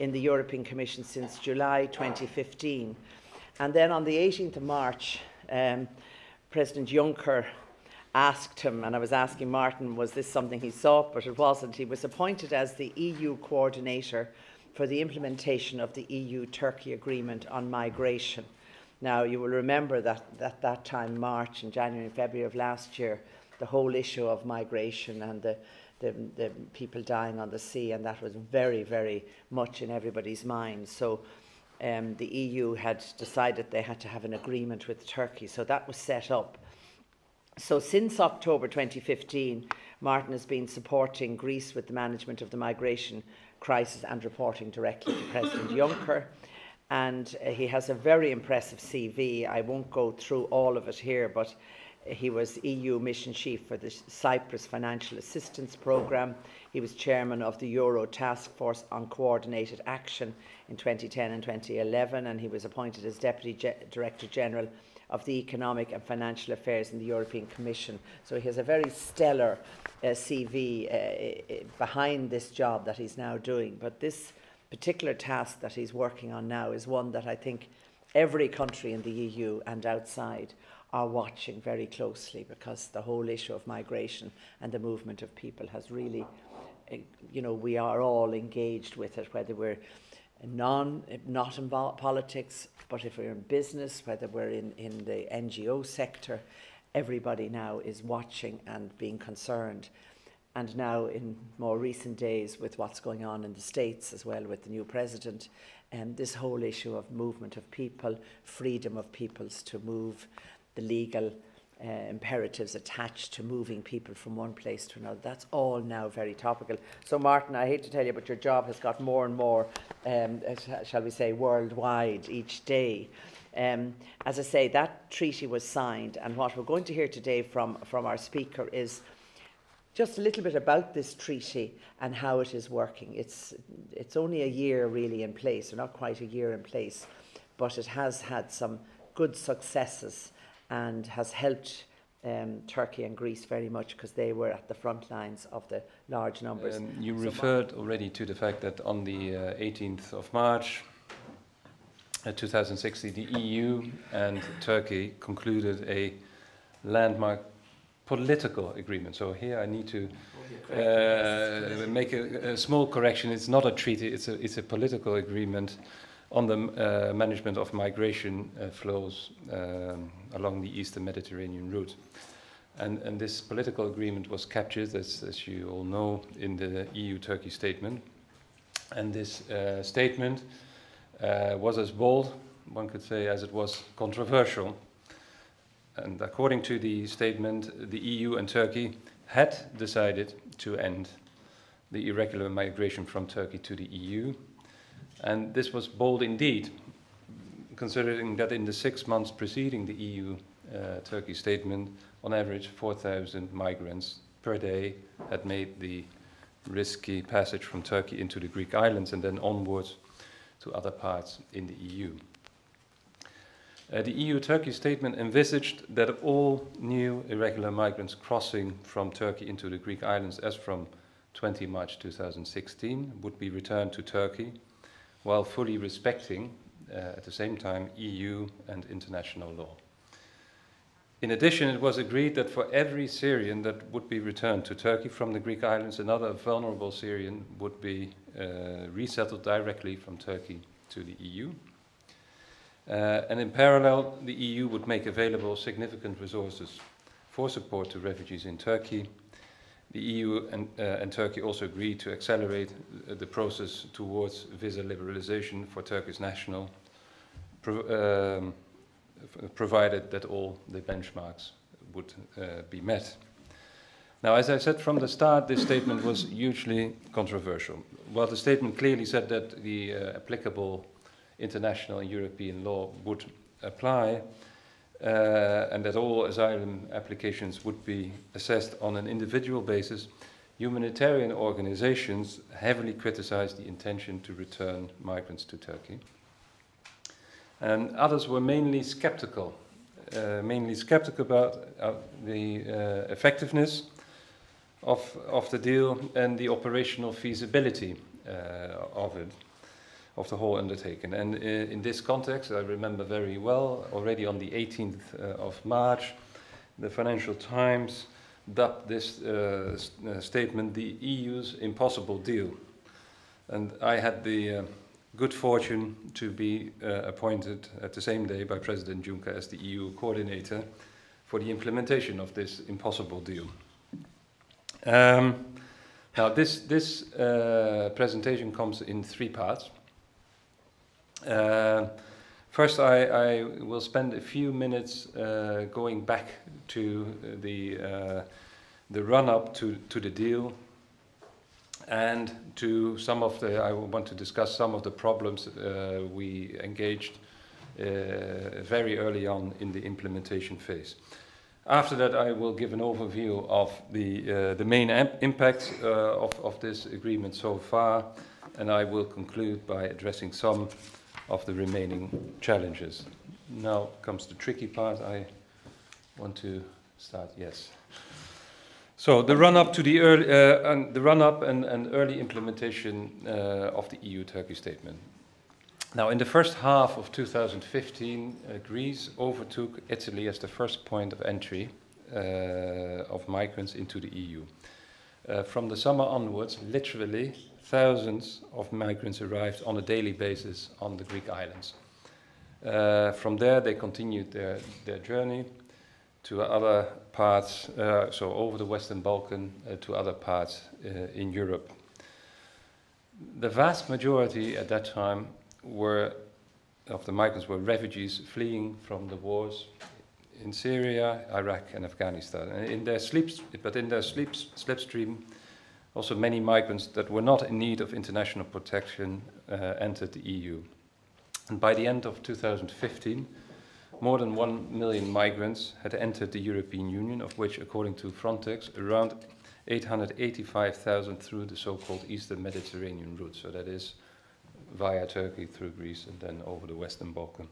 in the European Commission since July 2015. And then on the 18th of March, President Juncker asked him, and I was asking Maarten, was this something he sought? But it wasn't. He was appointed as the EU coordinator for the implementation of the EU-Turkey agreement on migration. Now, you will remember that at that time, March and January and February of last year, the whole issue of migration and the people dying on the sea, and that was very, very much in everybody's mind. So the EU had decided they had to have an agreement with Turkey, so that was set up. So since October 2015, Maarten has been supporting Greece with the management of the migration crisis and reporting directly to President Juncker. And he has a very impressive CV. I won't go through all of it here, but he was EU Mission Chief for the Cyprus Financial Assistance Programme. He was Chairman of the Euro Task Force on Coordinated Action in 2010 and 2011, and he was appointed as Deputy Director General of the Economic and Financial Affairs in the European Commission. So he has a very stellar CV behind this job that he's now doing. But this particular task that he's working on now is one that I think every country in the EU and outside are watching very closely, because the whole issue of migration and the movement of people has really, you know, we are all engaged with it, whether we're not in politics, but if we're in business, whether we're in the NGO sector, everybody now is watching and being concerned. And now in more recent days, with what's going on in the States as well with the new president, this whole issue of movement of people, freedom of peoples to move, the legal imperatives attached to moving people from one place to another, that's all now very topical. So Maarten, I hate to tell you, but your job has got more and more, shall we say, worldwide each day. As I say, that treaty was signed, and what we're going to hear today from our speaker is just a little bit about this treaty and how it is working. It's only a year really in place, or not quite a year in place, but it has had some good successes and has helped Turkey and Greece very much, because they were at the front lines of the large numbers. You referred already to the fact that on the 18th of March 2016, the EU and Turkey concluded a landmark political agreement. So here I need to make a small correction. It's not a treaty, it's a political agreement on the management of migration flows along the Eastern Mediterranean route. And this political agreement was captured, as you all know, in the EU-Turkey statement. And this statement was as bold, one could say, as it was controversial. And according to the statement, the EU and Turkey had decided to end the irregular migration from Turkey to the EU. And this was bold indeed, considering that in the 6 months preceding the EU-Turkey statement, on average 4,000 migrants per day had made the risky passage from Turkey into the Greek islands and then onwards to other parts in the EU. The EU-Turkey statement envisaged that all new irregular migrants crossing from Turkey into the Greek islands as from 20 March 2016 would be returned to Turkey, while fully respecting, at the same time, EU and international law. In addition, it was agreed that for every Syrian that would be returned to Turkey from the Greek islands, another vulnerable Syrian would be resettled directly from Turkey to the EU. And in parallel, the EU would make available significant resources for support to refugees in Turkey. The EU and Turkey also agreed to accelerate the process towards visa liberalization for Turkish nationals, provided that all the benchmarks would be met. Now, as I said from the start, this statement was hugely controversial. While the statement clearly said that the applicable international and European law would apply, and that all asylum applications would be assessed on an individual basis, humanitarian organizations heavily criticized the intention to return migrants to Turkey. And others were mainly skeptical about the effectiveness of the deal and the operational feasibility of it. of the whole undertaking. And in this context, I remember very well, already on the 18th of March, the Financial Times dubbed this statement the EU's impossible deal. And I had the good fortune to be appointed at the same day by President Juncker as the EU coordinator for the implementation of this impossible deal. Now, this presentation comes in 3 parts. First, I will spend a few minutes going back to the run-up to the deal, and to some of I want to discuss some of the problems we engaged very early on in the implementation phase. After that, I will give an overview of the main impacts of this agreement so far, and I will conclude by addressing some of the remaining challenges. Now comes the tricky part. I want to start. Yes. So the run-up to the run-up and early implementation of the EU-Turkey statement. Now, in the first half of 2015, Greece overtook Italy as the first point of entry of migrants into the EU. From the summer onwards, literally thousands of migrants arrived on a daily basis on the Greek islands. From there, they continued their journey to other parts, so over the Western Balkan to other parts in Europe. The vast majority at that time of the migrants were refugees fleeing from the wars in Syria, Iraq, and Afghanistan. And in their slipstream, also many migrants that were not in need of international protection entered the EU. And by the end of 2015, more than 1 million migrants had entered the European Union, of which, according to Frontex, around 885,000 through the so-called Eastern Mediterranean route. So that is via Turkey, through Greece, and then over the Western Balkan.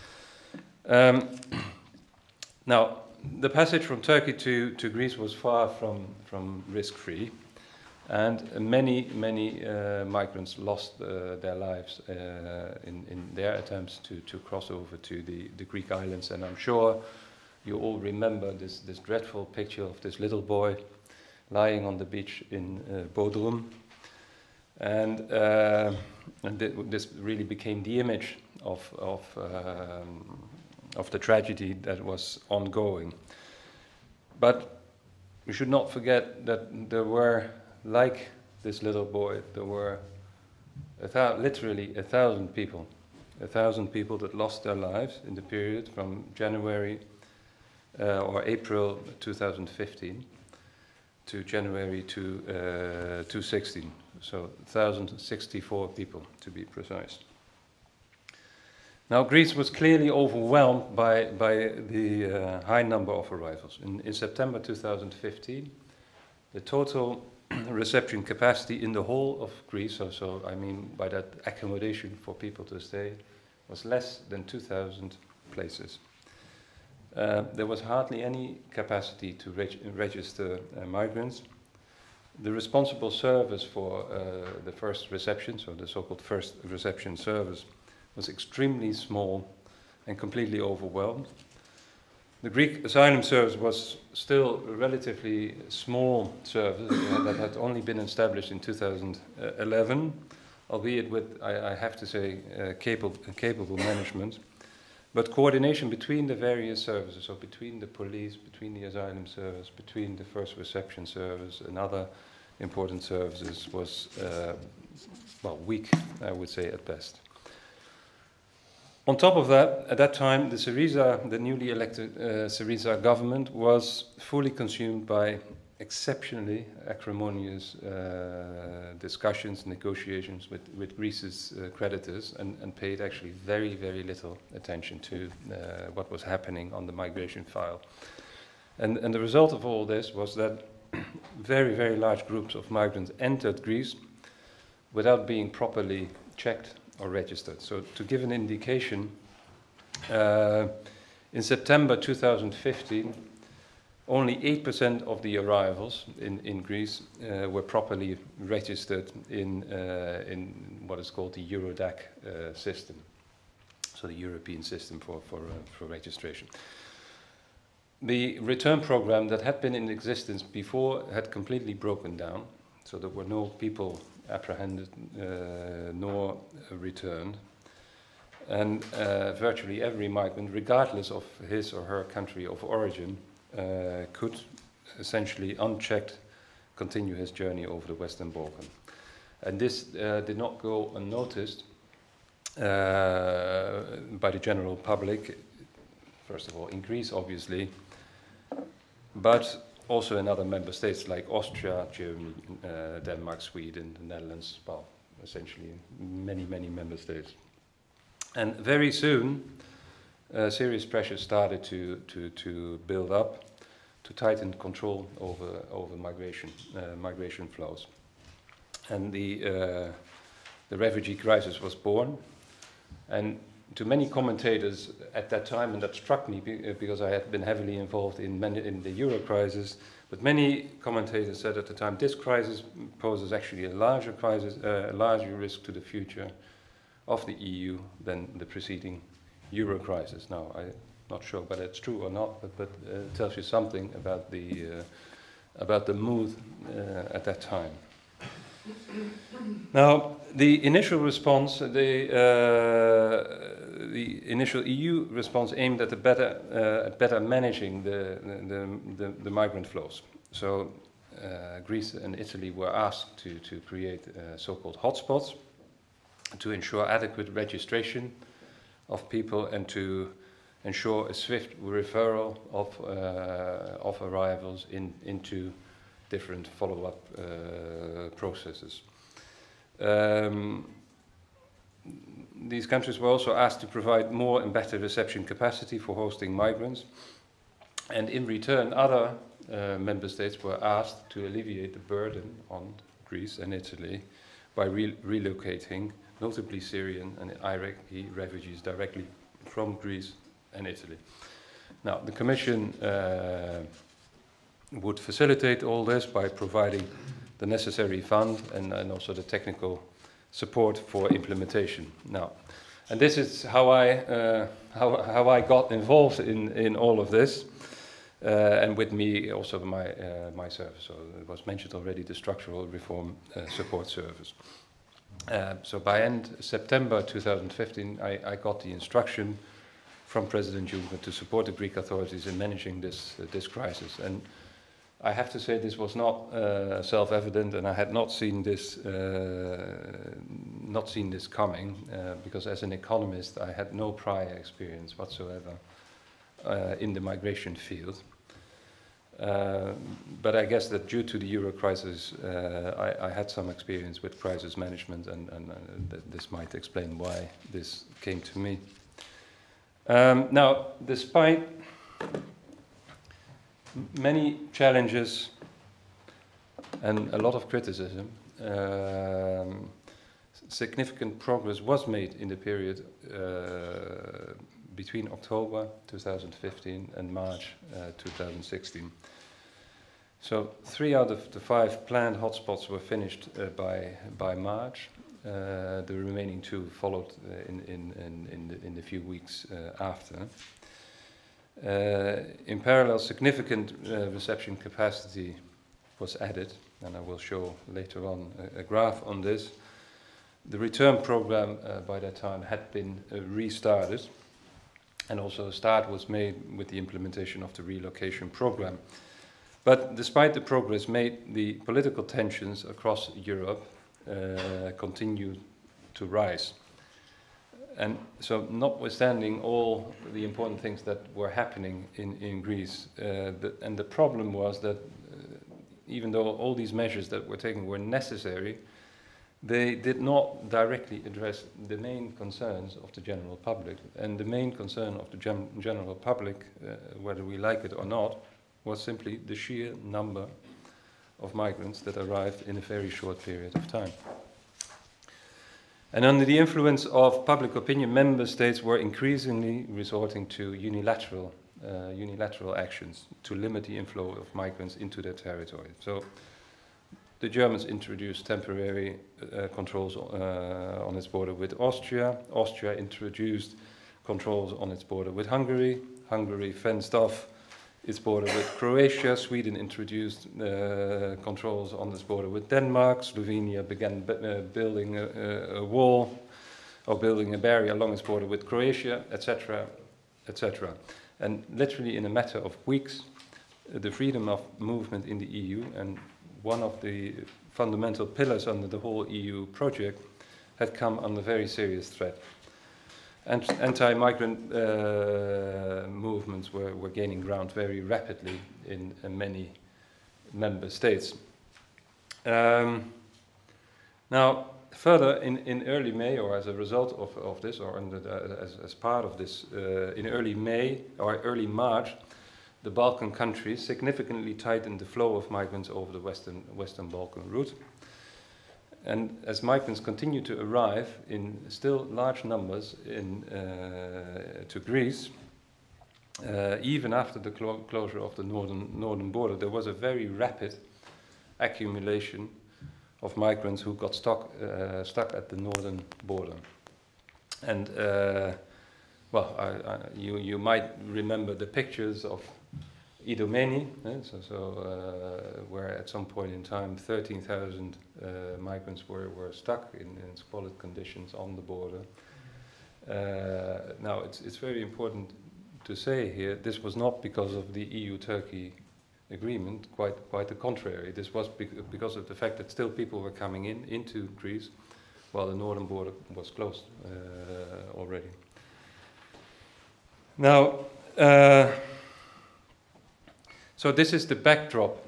Now, the passage from Turkey to Greece was far from risk-free, and many migrants lost their lives in their attempts to cross over to the Greek islands. And I'm sure you all remember this dreadful picture of this little boy lying on the beach in Bodrum. And this really became the image of the tragedy that was ongoing. But we should not forget that there were, like this little boy, there were literally 1,000 people. 1,000 people that lost their lives in the period from January or April 2015 to January 2016. So 1,064 people, to be precise. Now, Greece was clearly overwhelmed by the high number of arrivals. In September 2015, the total reception capacity in the whole of Greece, so I mean by that accommodation for people to stay, was less than 2,000 places. There was hardly any capacity to register migrants. The responsible service for the first reception, so the so-called first reception service, was extremely small and completely overwhelmed. The Greek asylum service was still a relatively small service that had only been established in 2011, albeit with, I have to say, capable management. But coordination between the various services, so between the police, between the asylum service, between the first reception service and other important services was, weak, I would say, at best. On top of that, at that time, the newly elected Syriza government was fully consumed by exceptionally acrimonious discussions, negotiations with Greece's creditors, and paid actually very, very little attention to what was happening on the migration file. And the result of all this was that very, very large groups of migrants entered Greece without being properly checked or registered. So to give an indication, in September 2015, only 8% of the arrivals in Greece were properly registered in what is called the Eurodac system, so the European system for registration. The return program that had been in existence before had completely broken down, so there were no people apprehended nor returned. And virtually every migrant, regardless of his or her country of origin, could essentially unchecked continue his journey over the Western Balkan. And this did not go unnoticed by the general public, first of all in Greece obviously, but also in other member states like Austria, Germany, Denmark, Sweden, the Netherlands, well, essentially many member states. And very soon, serious pressure started to build up to tighten control over migration flows. And the refugee crisis was born. And to many commentators at that time, and that struck me because I had been heavily involved in the Euro crisis, but many commentators said at the time, this crisis poses actually a larger crisis, a larger risk to the future of the EU than the preceding Euro crisis. Now, I'm not sure whether it's true or not, but it tells you something about the mood at that time. Now, the initial response, the initial EU response aimed at better managing the migrant flows. So, Greece and Italy were asked to create so-called hotspots to ensure adequate registration of people and to ensure a swift referral of arrivals into different follow-up processes. These countries were also asked to provide more and better reception capacity for hosting migrants, and in return other member states were asked to alleviate the burden on Greece and Italy by relocating notably Syrian and Iraqi refugees directly from Greece and Italy. Now, the Commission would facilitate all this by providing the necessary fund and also the technical support for implementation. Now, and this is how I got involved in all of this, and with me also my service. So it was mentioned already, the Structural Reform Support Service. So by end September 2015, I got the instruction from President Juncker to support the Greek authorities in managing this crisis. And I have to say this was not self-evident, and I had not seen this coming, because as an economist I had no prior experience whatsoever in the migration field. But I guess that due to the Euro crisis, I had some experience with crisis management, and this might explain why this came to me. Now, despite many challenges and a lot of criticism, significant progress was made in the period between October 2015 and March 2016. So 3 out of the 5 planned hotspots were finished by March. The remaining 2 followed in the few weeks after. In parallel, significant reception capacity was added, and I will show later on a graph on this. The return program by that time had been restarted, and also a start was made with the implementation of the relocation program. But despite the progress made, the political tensions across Europe continued to rise. And so, notwithstanding all the important things that were happening in Greece, and the problem was that even though all these measures that were taken were necessary, they did not directly address the main concerns of the general public. And the main concern of the general public, whether we like it or not, was simply the sheer number of migrants that arrived in a very short period of time. And under the influence of public opinion, member states were increasingly resorting to unilateral unilateral actions to limit the inflow of migrants into their territory. So the Germans introduced temporary controls on its border with Austria. Austria introduced controls on its border with Hungary. Hungary fenced off its border with Croatia. Sweden introduced controls on its border with Denmark. Slovenia began building a wall or building a barrier along its border with Croatia, etc., etc. And literally in a matter of weeks, the freedom of movement in the EU, and one of the fundamental pillars under the whole EU project, had come under very serious threat. And anti-migrant movements were gaining ground very rapidly in many member states. Now, further, in early May, or as a result of this, or as part of this, in early May or early March, the Balkan countries significantly tightened the flow of migrants over the Western Balkan route. And as migrants continue to arrive in still large numbers to Greece, even after the closure of the northern border, there was a very rapid accumulation of migrants who got stuck at the northern border. And you might remember the pictures of Idomeni, where at some point in time 13,000 migrants were stuck in squalid conditions on the border. Now it's very important to say here, this was not because of the EU-Turkey agreement, quite the contrary. This was because of the fact that still people were coming into Greece while the northern border was closed already. Now, so this is the backdrop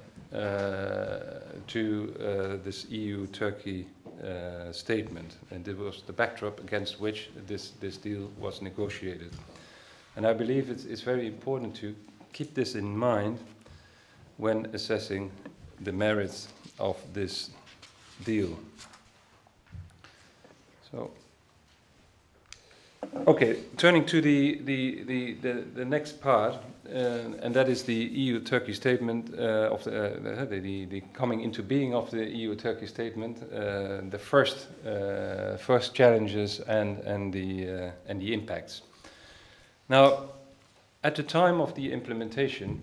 to this EU-Turkey statement, and it was the backdrop against which this deal was negotiated. And I believe it's very important to keep this in mind when assessing the merits of this deal. So, okay, turning to the next part, and that is the EU-Turkey statement of the coming into being of the EU-Turkey statement, the first challenges and the impacts. Now, at the time of the implementation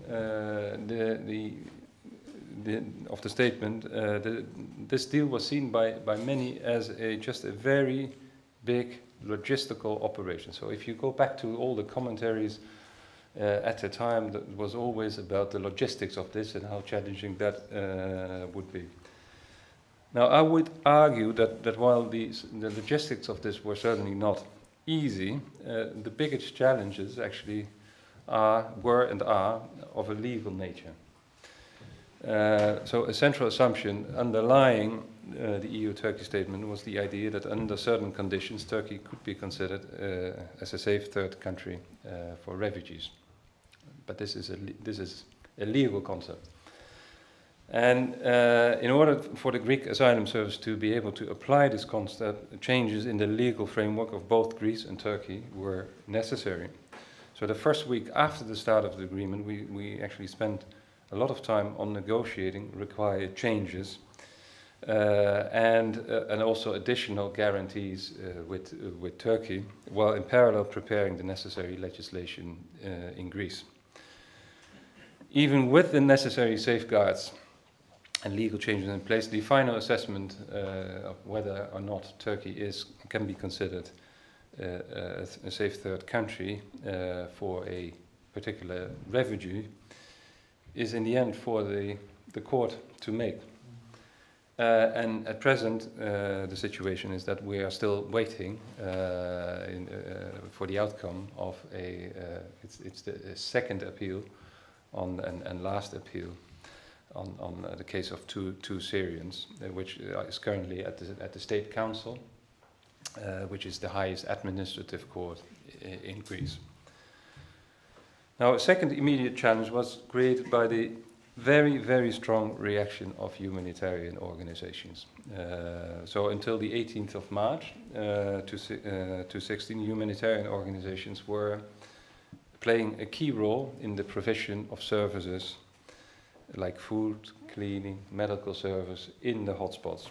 of the statement, this deal was seen by many as just a very big logistical operation. So if you go back to all the commentaries at the time, that was always about the logistics of this and how challenging that would be. Now, I would argue that while the logistics of this were certainly not easy, the biggest challenges actually were and are of a legal nature. So a central assumption underlying the EU-Turkey statement was the idea that under certain conditions Turkey could be considered as a safe third country for refugees. But this is a legal concept. And in order for the Greek Asylum Service to be able to apply this concept, changes in the legal framework of both Greece and Turkey were necessary. So the first week after the start of the agreement, we actually spent a lot of time on negotiating required changes and also additional guarantees with Turkey, while in parallel preparing the necessary legislation in Greece. Even with the necessary safeguards and legal changes in place, the final assessment of whether or not Turkey can be considered a safe third country for a particular refugee is in the end for the court to make. And at present, the situation is that we are still waiting for the outcome of it's the second appeal and last appeal on the case of two Syrians, which is currently at the State Council, which is the highest administrative court in Greece. Now, a second immediate challenge was created by the very, very strong reaction of humanitarian organizations. So until the 18th of March 2016, humanitarian organizations were playing a key role in the provision of services like food, cleaning, medical service in the hotspots.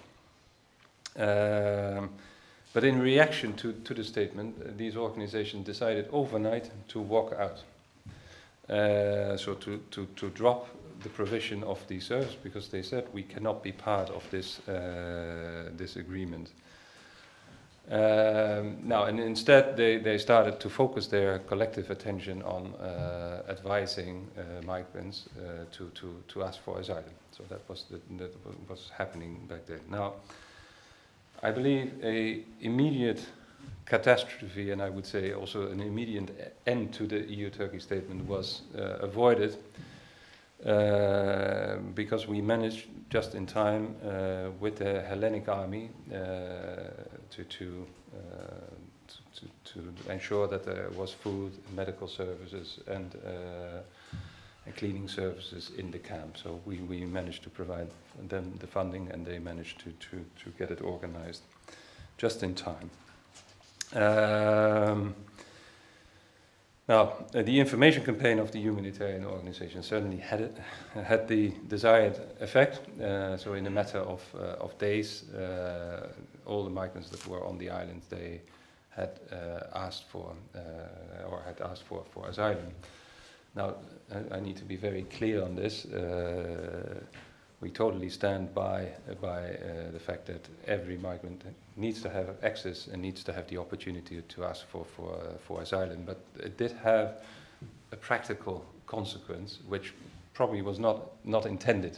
But in reaction to the statement, these organizations decided overnight to walk out. So to drop the provision of these services, because they said we cannot be part of this, this agreement. Now, and instead they started to focus their collective attention on advising migrants to ask for asylum. So that was happening back then. Now, I believe a immediate catastrophe, and I would say also an immediate end to the EU-Turkey statement, was avoided because we managed just in time with the Hellenic army to ensure that there was food, medical services, and cleaning services in the camp. So we managed to provide them the funding, and they managed to get it organized just in time. Now, the information campaign of the humanitarian organization certainly had the desired effect. So in a matter of days, all the migrants that were on the island, they had asked for asylum. Now, I need to be very clear on this. We totally stand by the fact that every migrant needs to have access and needs to have the opportunity to ask for asylum. But it did have a practical consequence, which probably was not intended.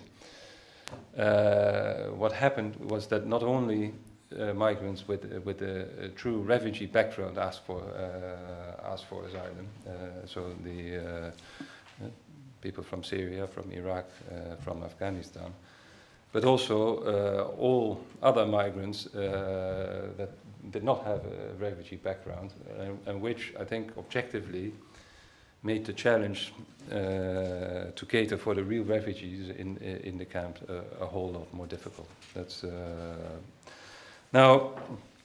What happened was that not only migrants with a true refugee background asked for asylum. So the people from Syria, from Iraq, from Afghanistan, but also all other migrants that did not have a refugee background, and which I think objectively made the challenge to cater for the real refugees in the camp a whole lot more difficult. That's now.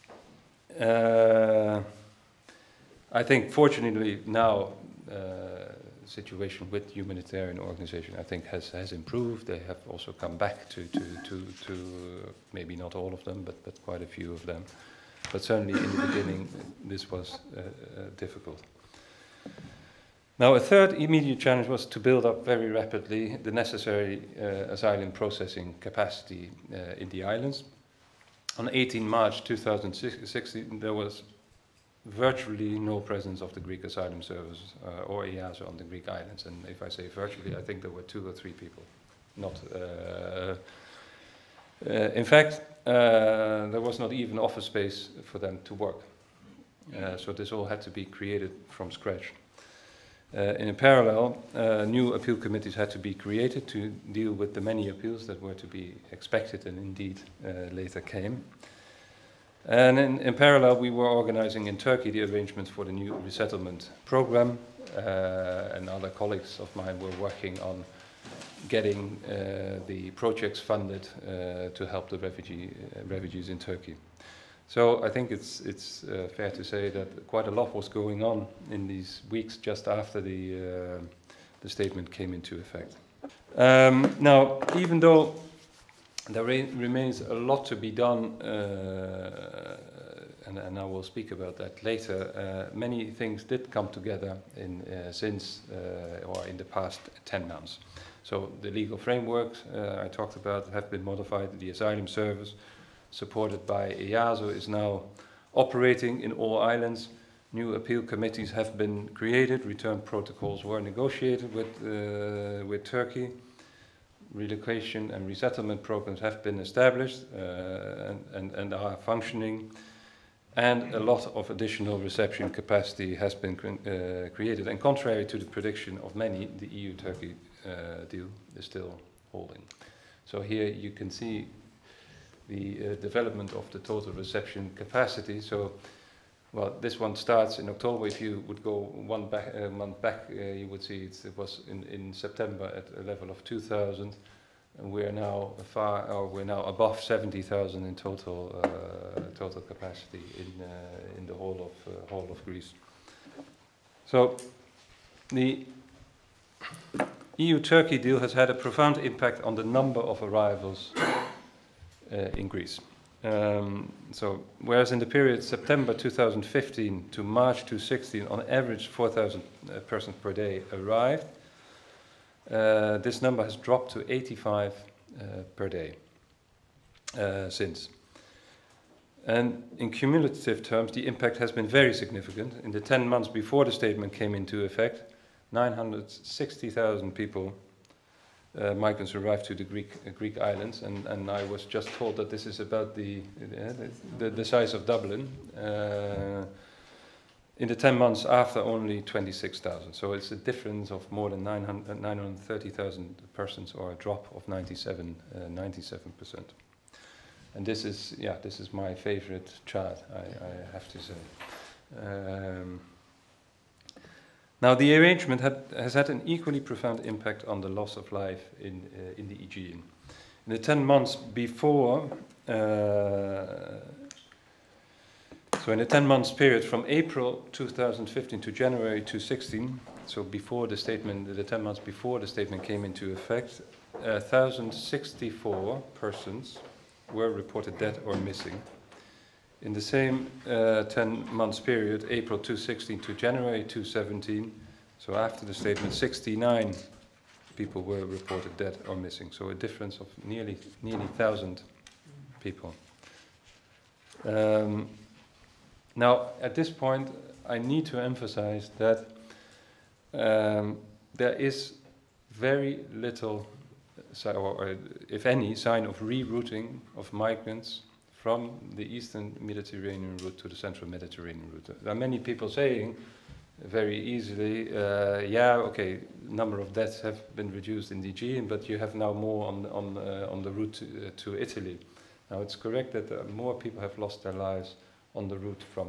I think fortunately now situation with humanitarian organization I think has improved. They have also come back to maybe not all of them, but quite a few of them. But certainly in the beginning this was difficult. Now a third immediate challenge was to build up very rapidly the necessary asylum processing capacity in the islands. On 18 March 2016 there was virtually no presence of the Greek Asylum Service or EASO on the Greek islands. And if I say virtually, I think there were 2 or 3 people. Not. In fact, there was not even office space for them to work. So this all had to be created from scratch. In parallel, new appeal committees had to be created to deal with the many appeals that were to be expected and indeed later came. And in parallel, we were organizing in Turkey the arrangements for the new resettlement program, and other colleagues of mine were working on getting the projects funded to help the refugees in Turkey. So I think it's fair to say that quite a lot was going on in these weeks just after the statement came into effect. Now, even though there remains a lot to be done, and I will speak about that later. Many things did come together in the past 10 months. So the legal frameworks I talked about have been modified. The asylum service, supported by EASO, is now operating in all islands. New appeal committees have been created. Return protocols were negotiated with Turkey. Relocation and resettlement programs have been established and are functioning, and a lot of additional reception capacity has been created. And contrary to the prediction of many, the EU-Turkey deal is still holding. So here you can see the development of the total reception capacity. So, well, this one starts in October. If you would go one month back, you would see it was in September at a level of 2,000, and we're now above 70,000 in total capacity in the whole of Greece. So The EU-Turkey deal has had a profound impact on the number of arrivals in Greece. So, whereas in the period September 2015 to March 2016, on average 4,000 persons per day arrived, this number has dropped to 85 per day since. And in cumulative terms, the impact has been very significant. In the 10 months before the statement came into effect, 960,000 people, migrants, arrived to the Greek islands, and I was just told that this is about the size of Dublin. In the 10 months after, only 26,000. So it's a difference of more than 930,000 persons, or a drop of 97%. And this is my favorite chart, I have to say. Now, the arrangement has had an equally profound impact on the loss of life in the Aegean. In the 10 months before, so in the 10 months period from April 2015 to January 2016, so before the statement, the 10 months before the statement came into effect, 1,064 persons were reported dead or missing. In the same 10 months period, April 2016 to January 2017, so after the statement, 69 people were reported dead or missing. So a difference of nearly 1,000 people. Now, at this point, I need to emphasize that there is very little, or if any, sign of rerouting of migrants from the eastern Mediterranean route to the central Mediterranean route. There are many people saying very easily, number of deaths have been reduced in the Aegean, but you have now more on the route to Italy. Now, it's correct that more people have lost their lives on the route from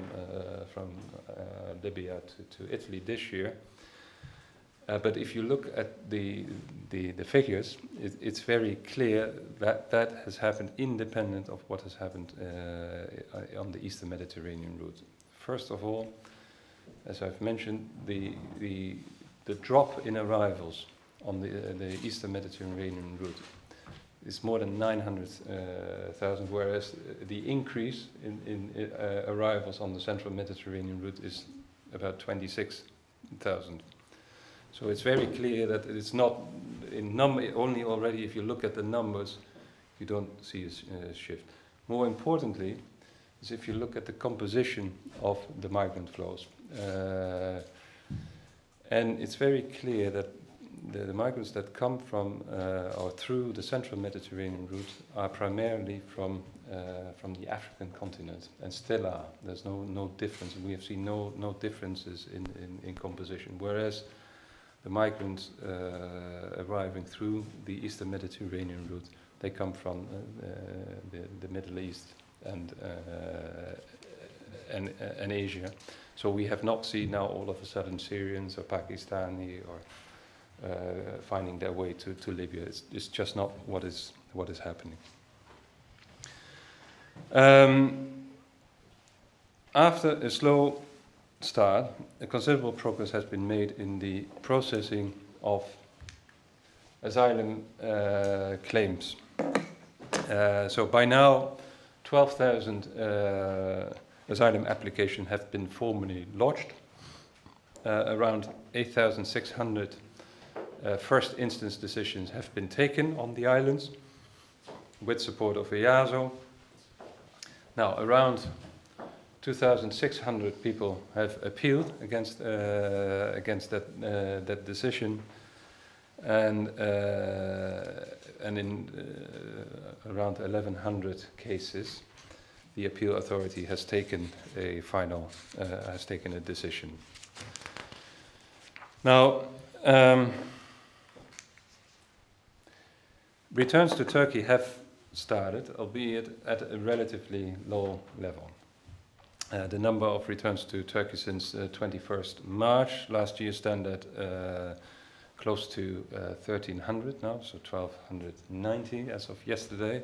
Libya to Italy this year. But if you look at the figures, it's very clear that that has happened independent of what has happened on the eastern Mediterranean route. First of all, as I've mentioned, the drop in arrivals on the eastern Mediterranean route is more than 900,000, whereas the increase in arrivals on the central Mediterranean route is about 26,000. So it's very clear that it's not in number, only already if you look at the numbers, you don't see a shift. More importantly, is if you look at the composition of the migrant flows. And it's very clear that the migrants that come from or through the central Mediterranean route are primarily from the African continent, and still are. There's no difference. We have seen no differences in composition, whereas the migrants arriving through the eastern Mediterranean route, they come from the Middle East and Asia. So we have not seen now all of a sudden Syrians or Pakistani or finding their way to Libya. It's just not what is happening. After a slow start, a considerable progress has been made in the processing of asylum claims. So by now, 12,000 asylum applications have been formally lodged. Around 8,600 first instance decisions have been taken on the islands with support of EASO. Now, around 2,600 people have appealed against that decision, and in around 1,100 cases, the appeal authority has taken a decision. Now, returns to Turkey have started, albeit at a relatively low level. The number of returns to Turkey since 21st March last year stand at close to 1,300 now, so 1,290 as of yesterday.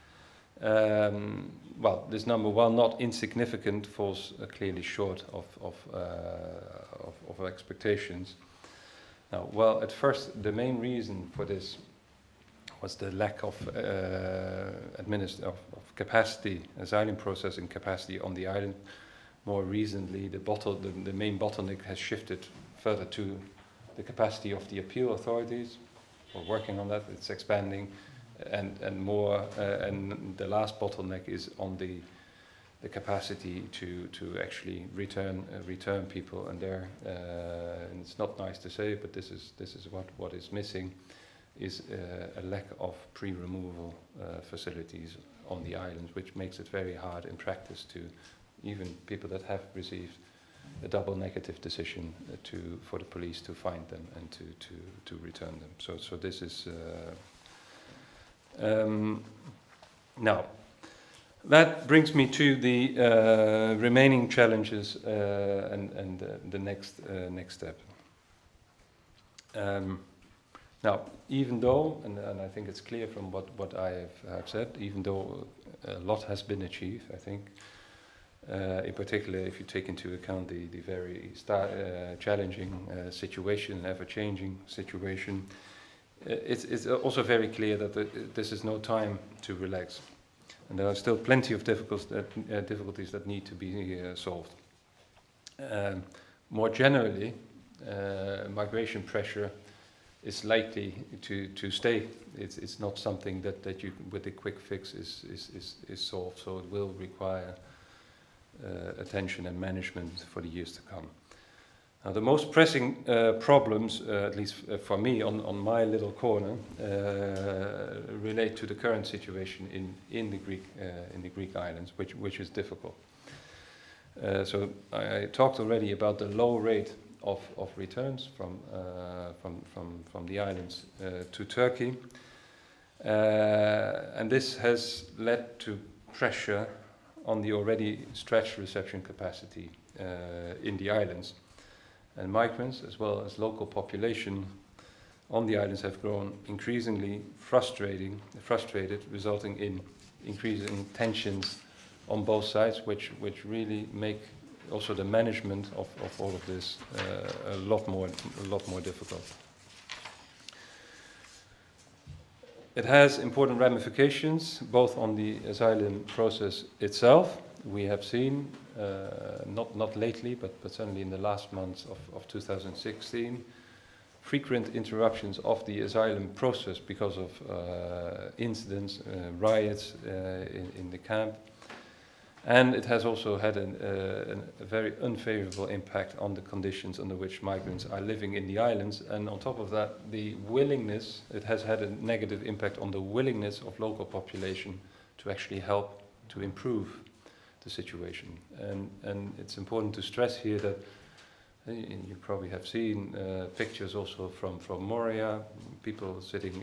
Well, this number, while not insignificant, falls clearly short of expectations. Now, well, at first, the main reason for this was the lack of of capacity, asylum processing capacity on the island. More recently, the main bottleneck has shifted further to the capacity of the appeal authorities. We're working on that; it's expanding, and the last bottleneck is on the capacity to actually return people. And there, and it's not nice to say, but this is what is missing. Is a lack of pre-removal facilities on the islands, which makes it very hard in practice to even people that have received a double negative decision for the police to find them and to return them. So this is now. That brings me to the remaining challenges and the next step. Now, even though, and I think it's clear from what I have said, even though a lot has been achieved, I think, in particular if you take into account the very challenging situation, ever-changing situation, it's also very clear that this is no time to relax. And there are still plenty of difficulties that need to be solved. More generally, migration pressure is likely to stay. It's not something that you with a quick fix is solved. So it will require attention and management for the years to come. Now, the most pressing problems, at least for me, on my little corner, relate to the current situation in the Greek islands, which is difficult. So I talked already about the low rate of returns from the islands to Turkey, and this has led to pressure on the already stretched reception capacity in the islands. And migrants, as well as local population on the islands, have grown increasingly frustrated, resulting in increasing tensions on both sides, which really make also the management of all of this a lot more difficult. It has important ramifications, both on the asylum process itself. We have seen, not lately, but certainly in the last months of 2016, frequent interruptions of the asylum process because of incidents, riots in the camp. And it has also had a very unfavorable impact on the conditions under which migrants are living in the islands. And on top of that, it has had a negative impact on the willingness of local population to actually help to improve the situation. And it's important to stress here that you probably have seen pictures also from Moria, people sitting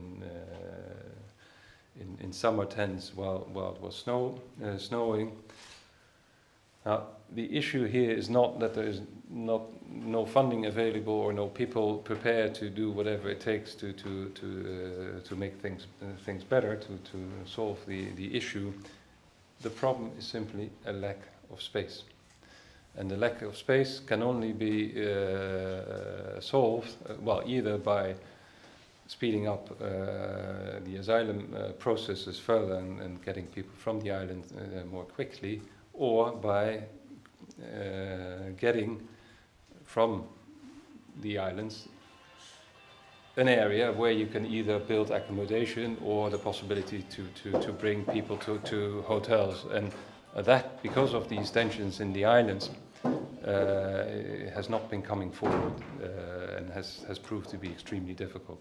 in summer tents while it was snowing. Now, the issue here is not that there is no funding available or no people prepared to do whatever it takes to make things better, to solve the issue. The problem is simply a lack of space. And the lack of space can only be solved, either by speeding up the asylum processes further and getting people from the island more quickly, or by getting from the islands an area where you can either build accommodation or the possibility to bring people to hotels. And that, because of these tensions in the islands, has not been coming forward and has proved to be extremely difficult.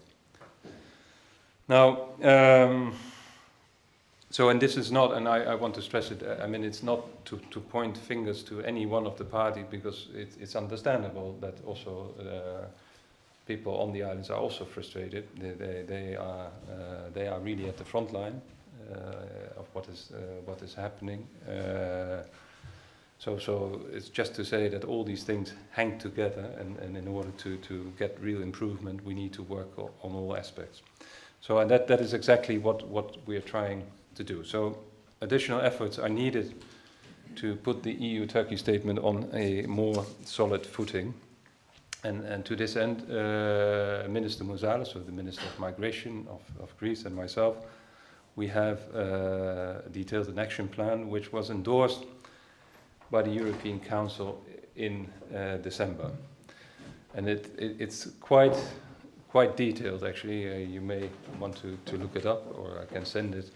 Now, and this is not, and I want to stress it, I mean, it's not to point fingers to any one of the parties, because it's understandable that also people on the islands are also frustrated. They are really at the front line of what is happening. So it's just to say that all these things hang together, and in order to get real improvement, we need to work on all aspects. So and that is exactly what we are trying to do. So additional efforts are needed to put the EU-Turkey statement on a more solid footing. And to this end, Minister Mouzalis, so the Minister of Migration of Greece, and myself, we have detailed an action plan which was endorsed by the European Council in December. And it's quite detailed, actually. You may want to look it up, or I can send it.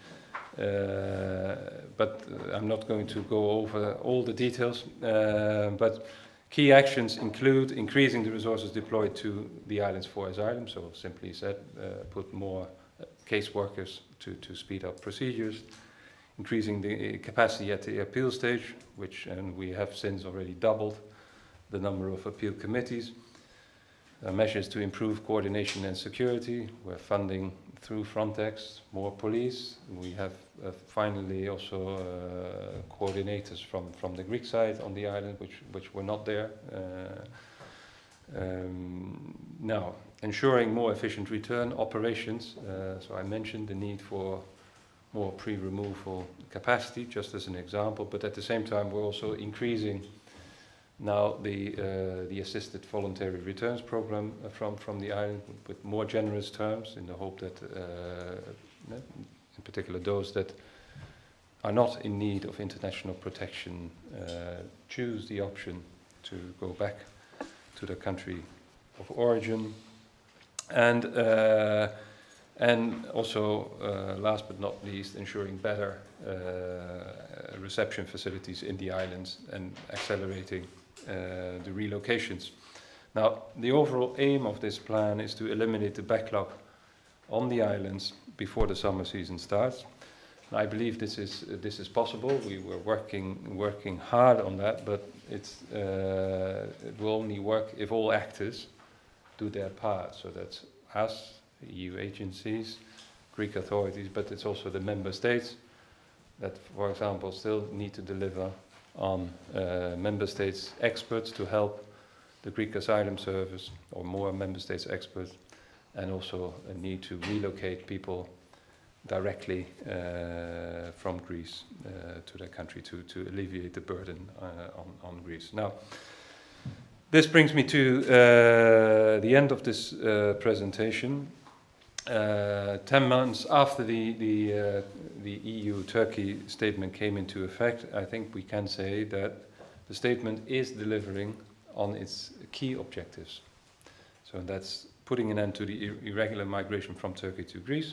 But I'm not going to go over all the details. But key actions include increasing the resources deployed to the islands for asylum, so simply said, put more caseworkers to speed up procedures, increasing the capacity at the appeal stage, and we have since already doubled the number of appeal committees, measures to improve coordination and security. We're funding through Frontex more police. We have finally also coordinators from the Greek side on the island, which were not there. Now, ensuring more efficient return operations. So I mentioned the need for more pre-removal capacity, just as an example. But at the same time, we're also increasing now the assisted voluntary returns program from the island with more generous terms, in the hope that, in particular, those that are not in need of international protection choose the option to go back to their country of origin. And also, last but not least, ensuring better reception facilities in the islands and accelerating the relocations. Now, the overall aim of this plan is to eliminate the backlog on the islands before the summer season starts. And I believe this is possible. We were working hard on that, but it will only work if all actors do their part. So that's us, EU agencies, Greek authorities, but it's also the member states that, for example, still need to deliver on member states experts to help the Greek asylum service, or more member states experts, and also a need to relocate people directly from Greece to their country to alleviate the burden on Greece. Now, this brings me to the end of this presentation. 10 months after the EU-Turkey statement came into effect, I think we can say that the statement is delivering on its key objectives. So that's putting an end to the irregular migration from Turkey to Greece,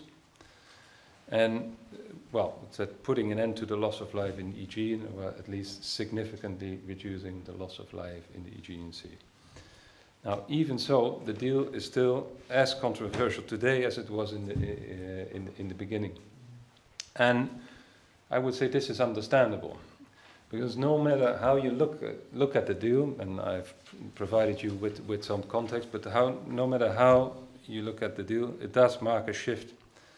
and, well, it's putting an end to the loss of life in the Aegean, or at least significantly reducing the loss of life in the Aegean Sea. Now, even so, the deal is still as controversial today as it was in the beginning. And I would say this is understandable, because no matter how you look at the deal, and I've provided you with some context, but no matter how you look at the deal, it does mark a shift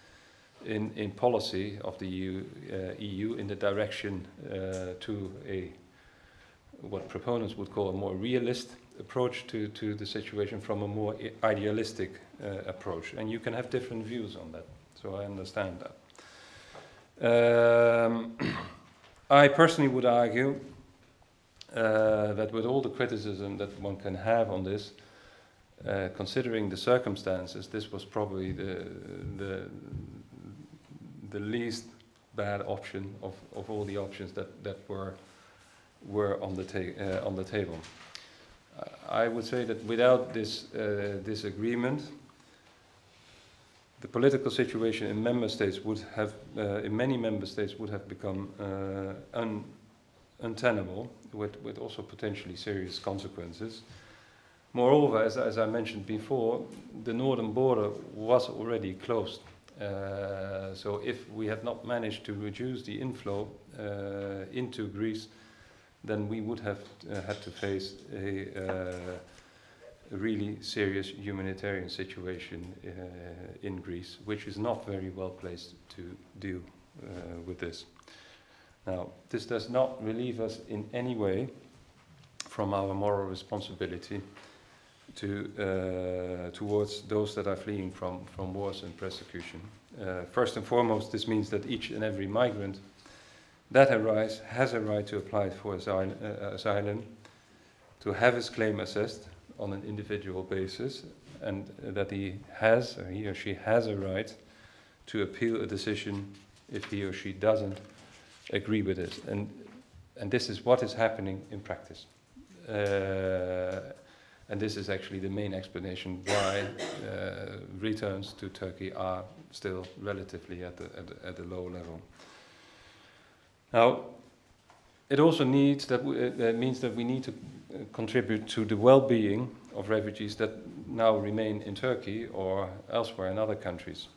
in policy of the EU in the direction to what proponents would call a more realist approach to the situation from a more idealistic approach. And you can have different views on that, so I understand that. I personally would argue that with all the criticism that one can have on this, considering the circumstances, this was probably the least bad option of all the options that were on the table. I would say that without this agreement, the political situation in member states would have, in many member states, would have become untenable, with also potentially serious consequences. Moreover, as I mentioned before, the northern border was already closed. So if we had not managed to reduce the inflow into Greece, then we would have had to face a really serious humanitarian situation in Greece, which is not very well placed to deal with this. Now, this does not relieve us in any way from our moral responsibility towards those that are fleeing from wars and persecution. First and foremost, this means that each and every migrant that has a right to apply for asylum, to have his claim assessed on an individual basis, and that he or she has a right to appeal a decision if he or she doesn't agree with it. And this is what is happening in practice. And this is actually the main explanation why returns to Turkey are still relatively at a low level. Now, it also means that we need to contribute to the well-being of refugees that now remain in Turkey or elsewhere in other countries.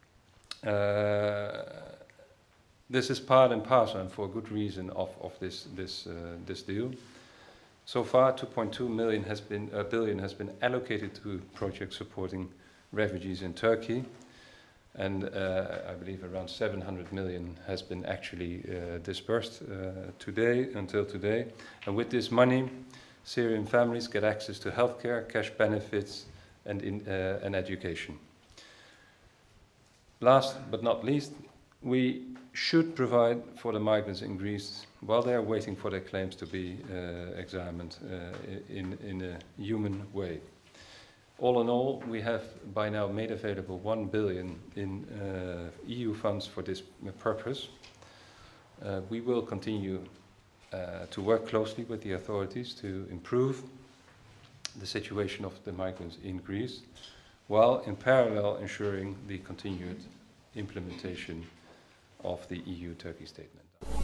This is part and parcel, and for good reason, of this deal. So far, 2.2 billion has been allocated to projects supporting refugees in Turkey, and I believe around 700 million has been actually dispersed until today. And with this money, Syrian families get access to healthcare, cash benefits, and education. Last but not least, we should provide for the migrants in Greece while they are waiting for their claims to be examined in a human way. All in all, we have by now made available 1 billion in EU funds for this purpose. We will continue to work closely with the authorities to improve the situation of the migrants in Greece, while in parallel ensuring the continued implementation of the EU-Turkey statement.